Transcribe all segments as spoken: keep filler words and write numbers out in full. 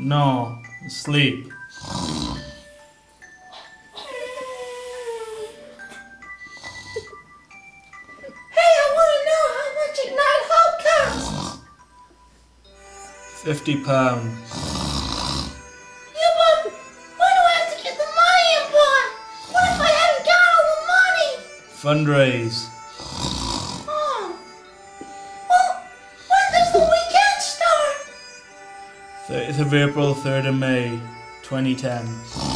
No, sleep. Hey, I want to know how much a night hop costs. Fifty pound. Yeah, but where do I have to get the money in by? What if I haven't got all the money? Fundraise. Oh. Well, when does the weekend start? thirtieth of April, third of May, twenty ten.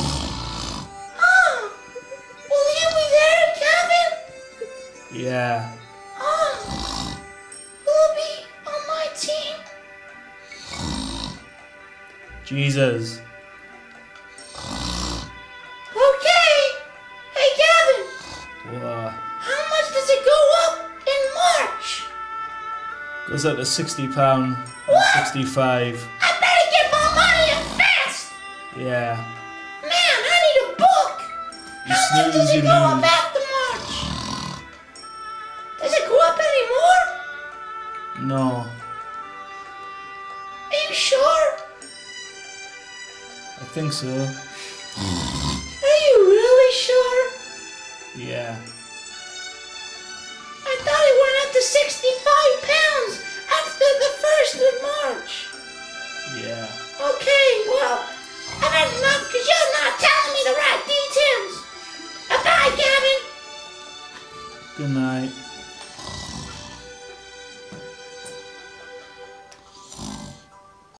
Oh. Will you be there, Kevin? Yeah. Oh. Will it be on my team? Jesus. Okay. Hey, Kevin. Whoa. How much does it go up in March? Goes up to sixty pound. What? sixty-five. I better get my money in fast. Yeah. Man, I need a book. You How much snooze, does you it go up lose. after March? Does it go up anymore? No. Are you sure? I think so. Are you really sure? Yeah. I thought it went up to sixty-five pounds after the first of March. Yeah. Okay, well, I've had enough because you're not telling me the right details. Bye-bye, Gavin. Good night.